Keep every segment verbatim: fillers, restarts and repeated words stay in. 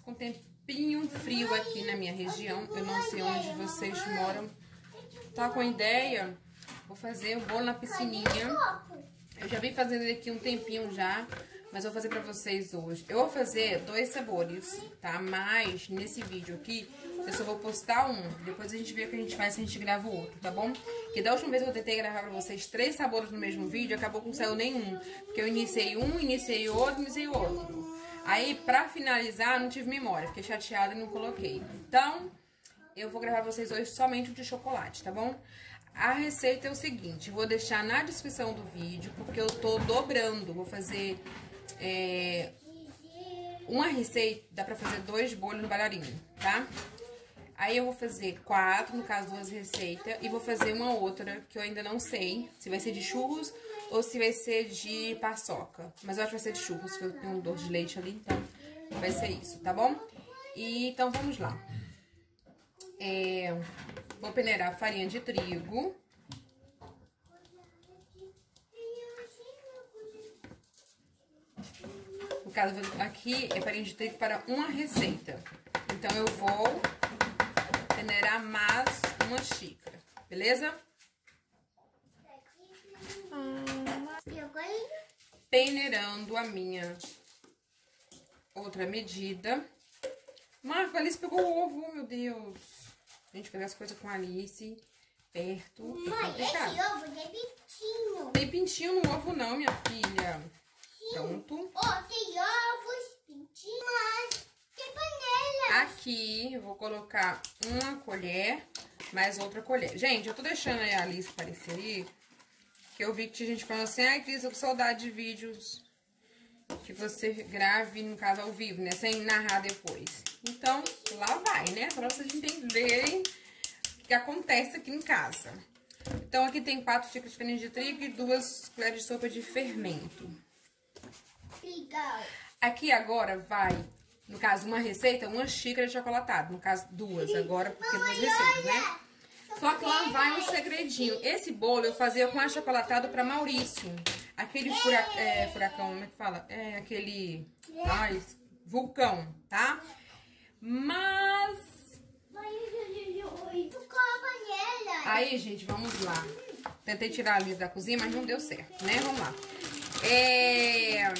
com tempinho frio aqui na minha região. Eu não sei onde vocês moram. Tá com ideia? Vou fazer o bolo na piscininha. Eu já vim fazendo ele aqui um tempinho já, mas vou fazer pra vocês hoje. Eu vou fazer dois sabores, tá? Mas nesse vídeo aqui, eu só vou postar um. Depois a gente vê o que a gente faz se a gente grava o outro, tá bom? Porque da última vez que eu tentei gravar pra vocês três sabores no mesmo vídeo, acabou que não saiu nenhum. Porque eu iniciei um, iniciei outro, iniciei outro. Aí, pra finalizar, não tive memória. Fiquei chateada e não coloquei. Então, eu vou gravar pra vocês hoje somente o de chocolate, tá bom? A receita é o seguinte, vou deixar na descrição do vídeo, porque eu tô dobrando. Vou fazer é, uma receita, dá pra fazer dois bolos no bailarino, tá? Aí eu vou fazer quatro, no caso duas receitas, e vou fazer uma outra que eu ainda não sei se vai ser de churros ou se vai ser de paçoca. Mas eu acho que vai ser de churros, porque eu tenho um doce de leite ali, então vai ser isso, tá bom? E, então vamos lá. É, vou peneirar farinha de trigo. No caso, aqui é farinha de trigo para uma receita. Então, eu vou peneirar mais uma xícara, beleza? Peneirando a minha outra medida. Marco, a Alice pegou o ovo, meu Deus. A gente faz as coisas com a Alice perto. Mãe, esse ovo tem pintinho. Tem pintinho no ovo não, minha filha. Sim. Pronto. Oh, tem ovos, pintinhos, mas tem panela. Aqui eu vou colocar uma colher, mais outra colher. Gente, eu tô deixando aí a Alice aparecer aí, que eu vi que tinha gente falando assim, ai, Cris, eu tô com saudade de vídeos que você grave, no caso, ao vivo, né? Sem narrar depois. Então, lá vai, né? Pra vocês entenderem o que acontece aqui em casa. Então, aqui tem quatro xícaras de farinha de trigo e duas colheres de sopa de fermento. Legal. Aqui agora vai, no caso, uma receita, uma xícara de chocolatado. No caso, duas agora, porque duas receitas, né? Só que lá vai um segredinho. Esse bolo eu fazia com achocolatado pra Maurício. Aquele fura, é, furacão, como é que fala? É aquele, ai, vulcão, tá? Mas... Aí, gente, vamos lá. Tentei tirar a Liz da cozinha, mas não deu certo, né? Vamos lá. É...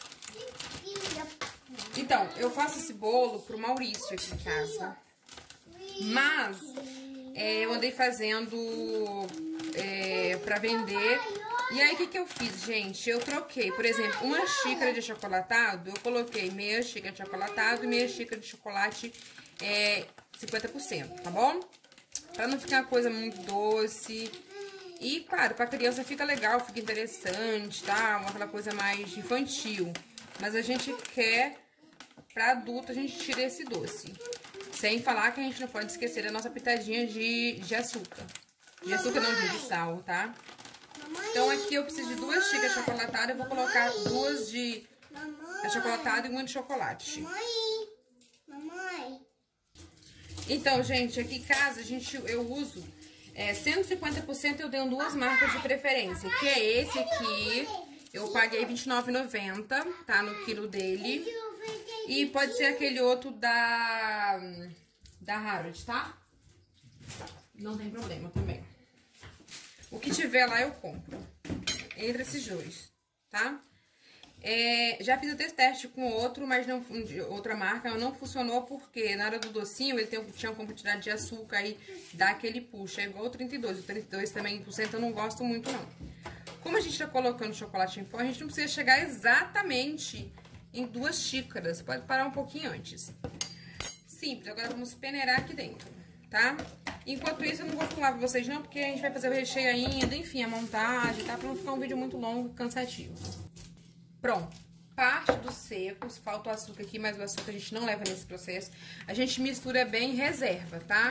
Então, eu faço esse bolo pro Maurício aqui em casa. Mas, é, eu andei fazendo é, pra vender. E aí, o que que eu fiz, gente? Eu troquei, por exemplo, uma xícara de achocolatado, eu coloquei meia xícara de achocolatado e meia xícara de chocolate é, cinquenta por cento, tá bom? Pra não ficar uma coisa muito doce. E, claro, pra criança fica legal, fica interessante, tá? Aquela coisa mais infantil. Mas a gente quer, pra adulto, a gente tira esse doce. Sem falar que a gente não pode esquecer da nossa pitadinha de, de açúcar. De açúcar não, de sal, tá? Então, aqui eu preciso de duas xícaras de chocolatado. Eu vou colocar duas de achocolatado e uma de chocolate. Mamãe, mamãe. Então, gente, aqui em casa a gente, eu uso é, cento e cinquenta por cento, eu tenho duas marcas de preferência. Que é esse aqui, eu paguei vinte e nove reais e noventa centavos, tá? No quilo dele. E pode ser aquele outro da, da Harrods, tá? Não tem problema também. O que tiver lá eu compro. Entre esses dois, tá? É, já fiz o teste com outro, mas não, outra marca, não funcionou porque na hora do docinho ele tem, tinha uma quantidade de açúcar aí, dá aquele puxa, é igual o trinta e dois. O trinta e dois também por cento eu não gosto muito não. Como a gente tá colocando chocolate em pó, a gente não precisa chegar exatamente em duas xícaras, pode parar um pouquinho antes. Simples, agora vamos peneirar aqui dentro, tá? Enquanto isso, eu não vou filmar pra vocês não, porque a gente vai fazer o recheio ainda, enfim, a montagem, tá? Pra não ficar um vídeo muito longo e cansativo. Pronto. Parte dos secos, falta o açúcar aqui, mas o açúcar a gente não leva nesse processo. A gente mistura bem e reserva, tá?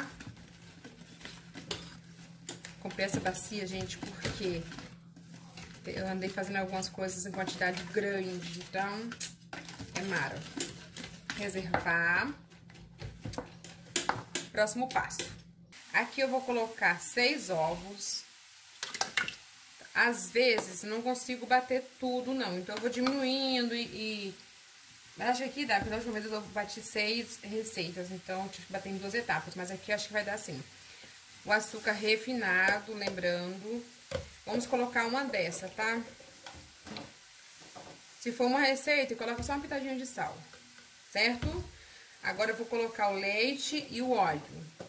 Comprei essa bacia, gente, porque eu andei fazendo algumas coisas em quantidade grande, então é mara. Reservar. Próximo passo. Aqui eu vou colocar seis ovos. Às vezes, não consigo bater tudo, não. Então, eu vou diminuindo e, e Mas acho que aqui dá, porque da última vez eu bati seis receitas, então eu tive que bater em duas etapas. Mas aqui eu acho que vai dar assim. O açúcar refinado, lembrando. Vamos colocar uma dessa, tá? Se for uma receita, coloca só uma pitadinha de sal, certo? Agora eu vou colocar o leite e o óleo.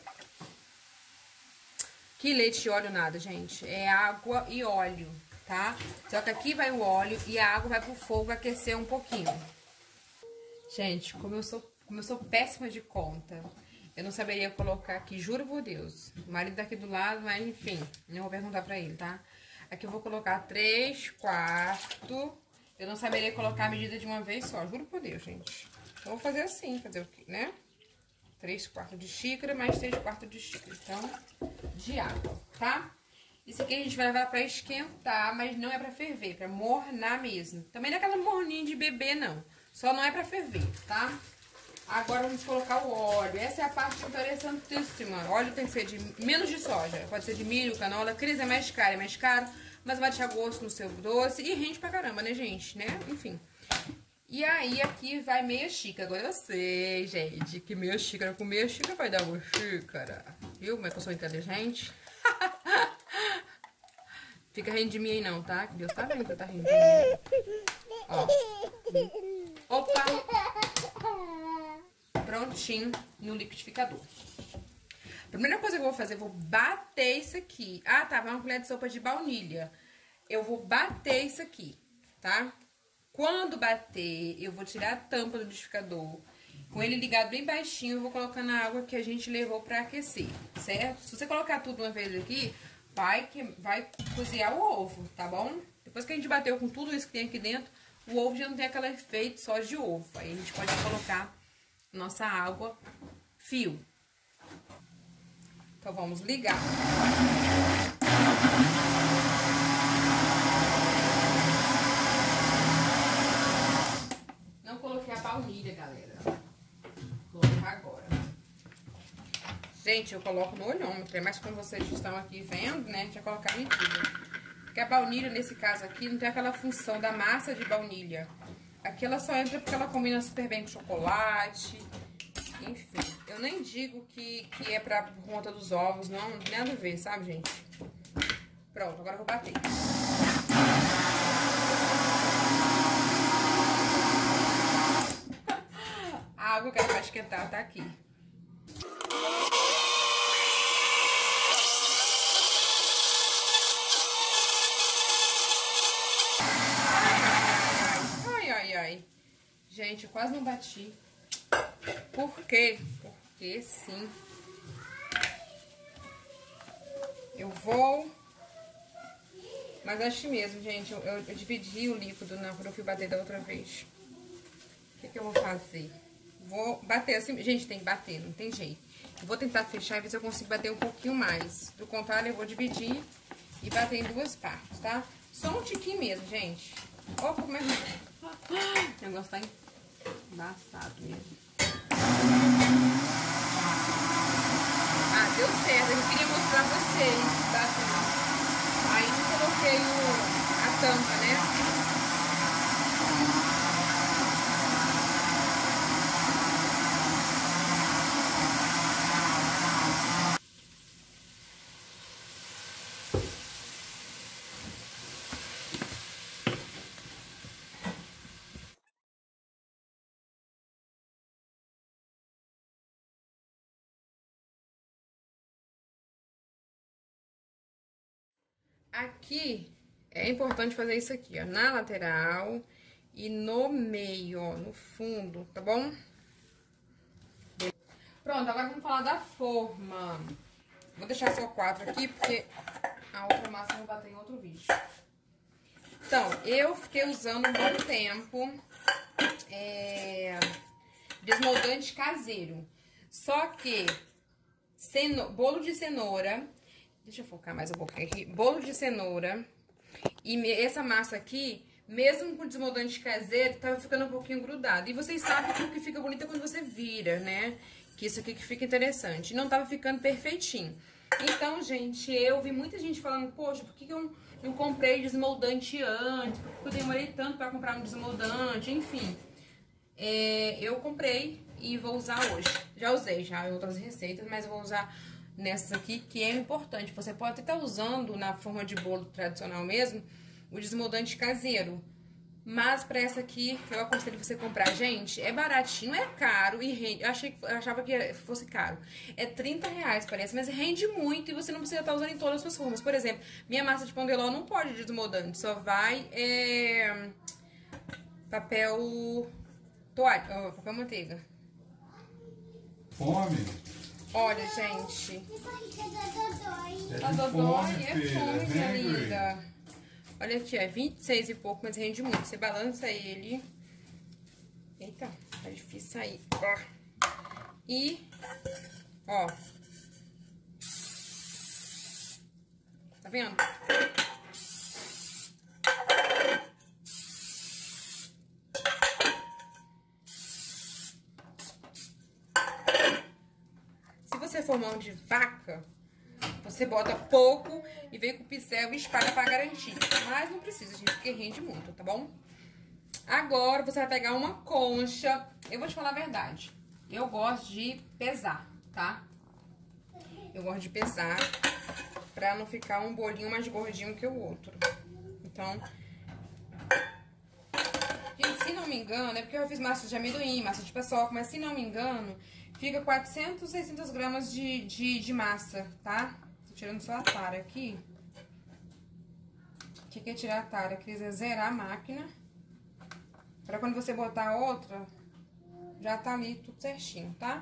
Que leite e óleo nada, gente. É água e óleo, tá? Só que aqui vai o óleo e a água vai pro fogo aquecer um pouquinho. Gente, como eu sou, como eu sou péssima de conta, eu não saberia colocar aqui, juro por Deus. O marido tá aqui do lado, mas enfim, não vou perguntar pra ele, tá? Aqui eu vou colocar três quartos. Eu não saberia colocar a medida de uma vez só, juro por Deus, gente. Então, vou fazer assim, fazer o quê, né? três quartos de xícara, mais três quartos de xícara, então, de água, tá? Isso aqui a gente vai levar pra esquentar, mas não é pra ferver, pra mornar mesmo. Também não é aquela morninha de bebê, não. Só não é pra ferver, tá? Agora vamos colocar o óleo. Essa é a parte interessantíssima. O óleo tem que ser de menos de soja. Pode ser de milho, canola. Cris é mais caro, é mais caro. Mas vai deixar gosto no seu doce. E rende pra caramba, né, gente? Né? Enfim. E aí aqui vai meia xícara. Agora eu sei, gente, que meia xícara com meia xícara vai dar uma xícara. Viu como é que eu sou inteligente? Fica rindo de mim aí não, tá? Que Deus tá vendo que eu tá rindo de mim. Ó. Opa! Prontinho no liquidificador. Primeira coisa que eu vou fazer, eu vou bater isso aqui. Ah, tá, vai uma colher de sopa de baunilha. Eu vou bater isso aqui, tá? Quando bater, eu vou tirar a tampa do liquidificador. Com ele ligado bem baixinho, eu vou colocar na água que a gente levou pra aquecer, certo? Se você colocar tudo uma vez aqui, vai, que, vai cozinhar o ovo, tá bom? Depois que a gente bateu com tudo isso que tem aqui dentro, o ovo já não tem aquele efeito só de ovo. Aí a gente pode colocar nossa água fio. Então, vamos ligar. Não coloquei a baunilha, galera. Vou colocar agora. Gente, eu coloco no olhômetro, mas como vocês estão aqui vendo, né, a gente vai colocar a medida. Porque a baunilha, nesse caso aqui, não tem aquela função da massa de baunilha. Aqui ela só entra porque ela combina super bem com chocolate. Enfim, eu nem digo que, que é pra conta dos ovos, não, não tem nada a ver, sabe, gente? Pronto, agora eu vou bater. A água que ela vai esquentar tá aqui. Ai, ai, ai. Gente, eu quase não bati. Por quê? Porque sim. Eu vou... Mas acho mesmo, gente. Eu, eu, eu dividi o líquido na, quando eu fui bater da outra vez. O que, que eu vou fazer? Vou bater assim... Gente, tem que bater, não tem jeito. Eu vou tentar fechar e ver se eu consigo bater um pouquinho mais. Do contrário, eu vou dividir e bater em duas partes, tá? Só um tiquinho mesmo, gente. Ó, como é que... O negócio tá embaçado mesmo. Ah, deu certo. Eu queria mostrar pra vocês, tá? Aí eu coloquei o, a tampa, né? Aqui é importante fazer isso aqui, ó, na lateral e no meio, ó, no fundo, tá bom? Pronto, agora vamos falar da forma. Vou deixar só quatro aqui, porque a outra massa eu vou bater em outro vídeo. Então, eu fiquei usando um bom tempo é, desmoldante caseiro. Só que ceno, bolo de cenoura... Deixa eu focar mais um pouquinho aqui. Bolo de cenoura. E me, essa massa aqui, mesmo com desmoldante caseiro, tava ficando um pouquinho grudado. E vocês sabem que o que fica bonito é quando você vira, né? Que isso aqui que fica interessante. E não tava ficando perfeitinho. Então, gente, eu vi muita gente falando, poxa, por que, que eu não comprei desmoldante antes? Por que eu demorei tanto pra comprar um desmoldante? Enfim. é, eu comprei e vou usar hoje. Já usei já em outras receitas, mas eu vou usar nessas aqui, que é importante. Você pode até estar usando na forma de bolo tradicional mesmo, o desmoldante caseiro. Mas pra essa aqui, eu aconselho você comprar. Gente, é baratinho, é caro e rende. Eu, achei, eu achava que fosse caro. É trinta reais, parece, mas rende muito e você não precisa estar usando em todas as suas formas. Por exemplo, minha massa de pão de ló não pode desmoldante, só vai é, papel toalha, papel manteiga. Fome? Olha, gente. É Tá dodói, é fome, minha linda. Olha aqui, ó, é vinte e seis e pouco, mas rende muito. Você balança ele. Eita, tá difícil sair. Ó. E, ó. Tá vendo? Se você for mão de vaca, você bota pouco e vem com o pincel e espalha pra garantir. Mas não precisa, gente, porque rende muito, tá bom? Agora você vai pegar uma concha. Eu vou te falar a verdade. Eu gosto de pesar, tá? Eu gosto de pesar pra não ficar um bolinho mais gordinho que o outro. Então, gente, se não me engano, é porque eu fiz massa de amendoim, massa de paçoca, mas se não me engano, fica quatrocentos, seiscentos gramas de, de, de massa, tá? Tô tirando só a tara aqui. O que que é tirar a tara? Quer zerar a máquina. Pra quando você botar a outra, já tá ali tudo certinho, tá?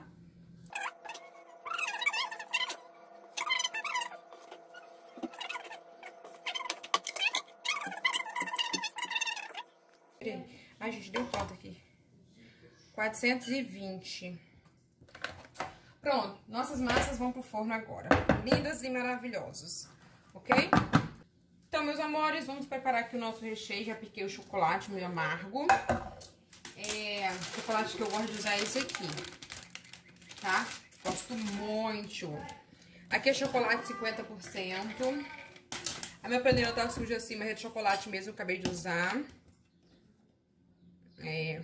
Ai, gente, deu falta aqui. quatrocentos e vinte. Pronto, nossas massas vão pro forno agora. Lindas e maravilhosas, ok? Então, meus amores, vamos preparar aqui o nosso recheio. Já piquei o chocolate meio amargo. É, o chocolate que eu gosto de usar é esse aqui, tá? Gosto muito. Aqui é chocolate cinquenta por cento. A minha panela tá suja assim, mas é de chocolate mesmo, eu acabei de usar. É...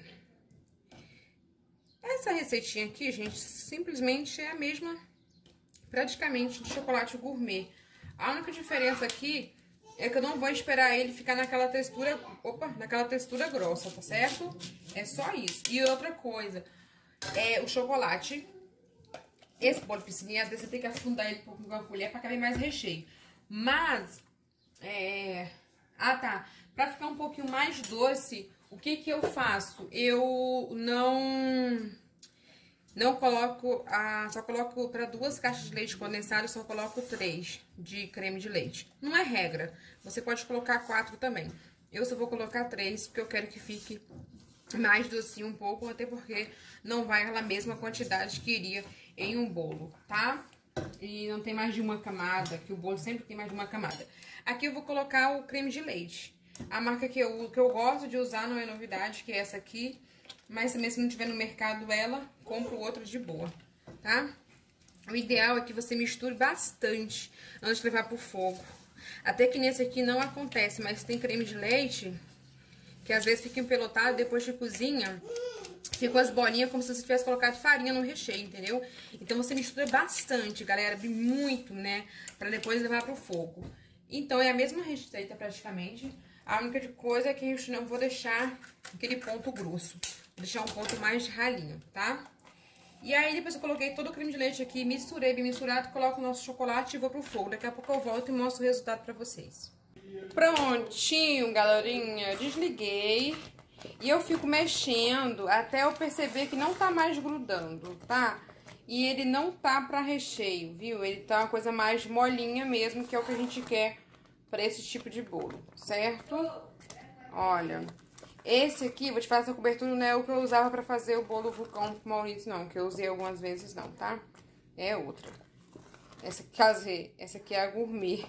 Essa receitinha aqui, gente, simplesmente é a mesma, praticamente, de chocolate gourmet. A única diferença aqui é que eu não vou esperar ele ficar naquela textura, opa, naquela textura grossa, tá certo? É só isso. E outra coisa, é o chocolate, esse bolo de piscininha, às vezes você tem que afundar ele um pouco com uma colher pra caber mais recheio. Mas, é... Ah, tá. Pra ficar um pouquinho mais doce, o que que eu faço? Eu não... Não coloco, a, só coloco para duas caixas de leite condensado, só coloco três de creme de leite. Não é regra, você pode colocar quatro também. Eu só vou colocar três, porque eu quero que fique mais docinho um pouco, até porque não vai a mesma quantidade que iria em um bolo, tá? E não tem mais de uma camada, que o bolo sempre tem mais de uma camada. Aqui eu vou colocar o creme de leite. A marca que eu, que eu gosto de usar não é novidade, que é essa aqui. Mas também se não tiver no mercado ela, compro outra de boa, tá? O ideal é que você misture bastante antes de levar pro fogo. Até que nesse aqui não acontece, mas tem creme de leite que às vezes fica empelotado, depois de cozinha, ficam as bolinhas como se você tivesse colocado farinha no recheio, entendeu? Então você mistura bastante, galera, muito, né? Pra depois levar pro fogo. Então é a mesma receita praticamente. A única coisa é que eu não vou deixar aquele ponto grosso. Vou deixar um ponto mais ralinho, tá? E aí, depois eu coloquei todo o creme de leite aqui, misturei bem misturado, coloco o nosso chocolate e vou pro fogo. Daqui a pouco eu volto e mostro o resultado pra vocês. Prontinho, galerinha. Desliguei. E eu fico mexendo até eu perceber que não tá mais grudando, tá? E ele não tá pra recheio, viu? Ele tá uma coisa mais molinha mesmo, que é o que a gente quer pra esse tipo de bolo, certo? Olha... Esse aqui, vou te falar, essa cobertura não é o que eu usava pra fazer o bolo vulcão com Maurício, não. Que eu usei algumas vezes, não, tá? É outra. Essa aqui, essa aqui é a gourmet.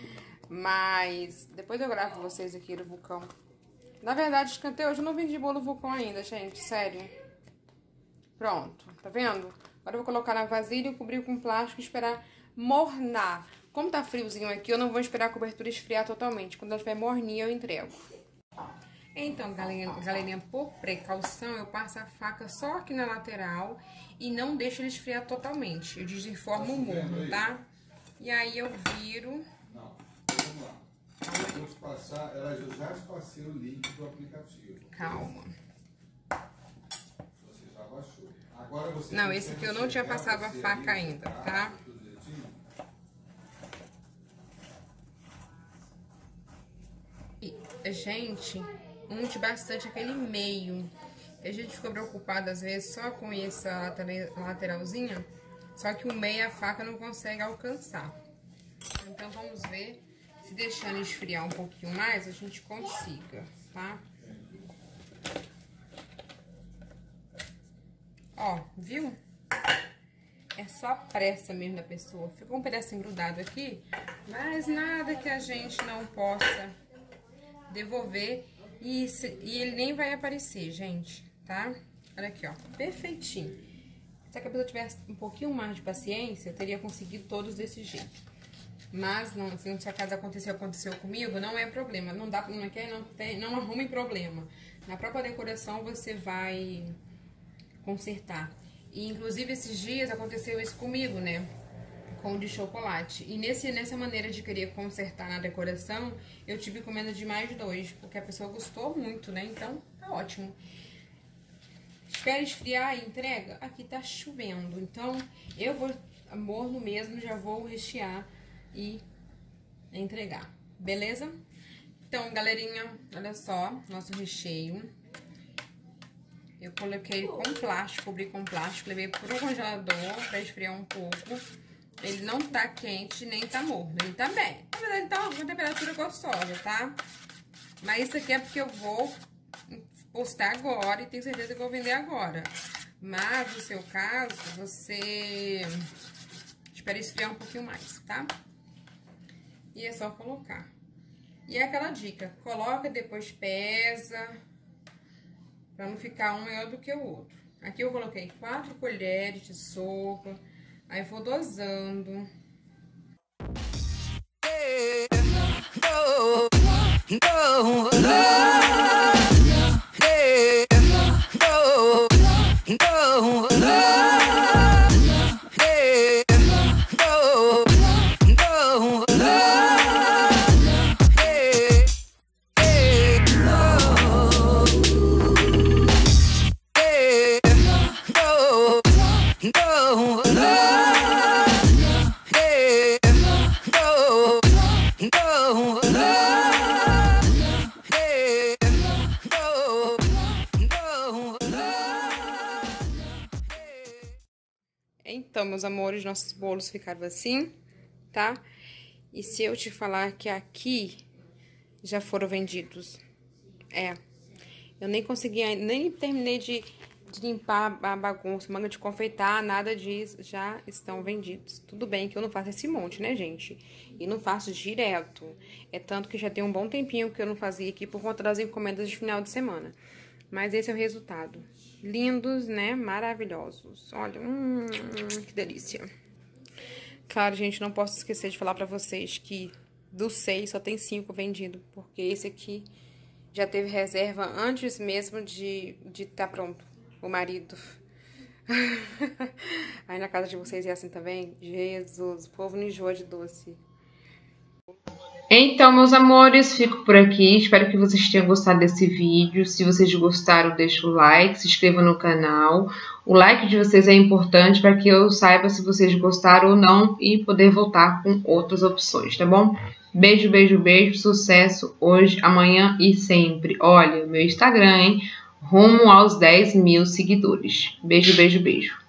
Mas depois eu gravo pra vocês aqui do vulcão. Na verdade, até hoje eu não vendi bolo vulcão ainda, gente. Sério. Pronto, tá vendo? Agora eu vou colocar na vasilha, cobrir com plástico e esperar mornar. Como tá friozinho aqui, eu não vou esperar a cobertura esfriar totalmente. Quando ela estiver morninha, eu entrego. Então, galerinha, galerinha, por precaução, eu passo a faca só aqui na lateral e não deixo ele esfriar totalmente. Eu desenformo o morno, tá? E aí eu viro... Não, vamos lá. Eu vou te passar, ela já te passei o link do aplicativo. Calma. Você já baixou. Agora você não, esse aqui eu não tinha passado a faca ainda, tá? E, gente, unte bastante aquele meio. A gente fica preocupado às vezes só com essa lateralzinha, só que o meio a faca não consegue alcançar. Então vamos ver se deixando esfriar um pouquinho mais a gente consiga, tá? Ó, viu? É só a pressa mesmo da pessoa. Ficou um pedacinho grudado aqui, mas nada que a gente não possa devolver e, se, e ele nem vai aparecer, gente, tá? Olha aqui, ó, perfeitinho. Se a pessoa tivesse um pouquinho mais de paciência, eu teria conseguido todos desse jeito. Mas, não, se no seu caso aconteceu, aconteceu comigo, não é problema. Não dá, não quer, não tem, não arrume problema. Na própria decoração você vai consertar. E inclusive esses dias aconteceu isso comigo, né? Com o de chocolate. E nesse, nessa maneira de querer consertar na decoração, eu tive encomenda de mais de dois, porque a pessoa gostou muito, né? Então, tá ótimo. Espera esfriar e entrega. Aqui tá chovendo, então eu vou morno mesmo, já vou rechear e entregar, beleza? Então, galerinha, olha só, nosso recheio. Eu coloquei com plástico, cobri com plástico, levei pro congelador pra esfriar um pouco. Ele não tá quente, nem tá morno, ele tá bem. Na verdade, tá uma temperatura gostosa, tá? Mas isso aqui é porque eu vou postar agora e tenho certeza que eu vou vender agora. Mas, no seu caso, você espera esfriar um pouquinho mais, tá? E é só colocar. E é aquela dica, coloca, depois pesa, pra não ficar um maior do que o outro. Aqui eu coloquei quatro colheres de sopa, aí vou dosando. Então, meus amores, nossos bolos ficaram assim, tá? E se eu te falar que aqui já foram vendidos, é, eu nem consegui, nem terminei de, de limpar a bagunça, manga de confeitar, nada disso, já estão vendidos. Tudo bem que eu não faço esse monte, né, gente? E não faço direto. É tanto que já tem um bom tempinho que eu não fazia aqui por conta das encomendas de final de semana. Mas esse é o resultado. Lindos, né? Maravilhosos. Olha, hum, que delícia. Claro, gente, não posso esquecer de falar pra vocês que dos seis só tem cinco vendido. Porque esse aqui já teve reserva antes mesmo de de tá pronto. O marido. Aí na casa de vocês é assim também? Jesus, o povo não enjoa de doce. Então, meus amores, fico por aqui. Espero que vocês tenham gostado desse vídeo. Se vocês gostaram, deixa o like, se inscreva no canal. O like de vocês é importante para que eu saiba se vocês gostaram ou não e poder voltar com outras opções, tá bom? Beijo, beijo, beijo. Sucesso hoje, amanhã e sempre. Olha, meu Instagram, hein? Rumo aos dez mil seguidores. Beijo, beijo, beijo.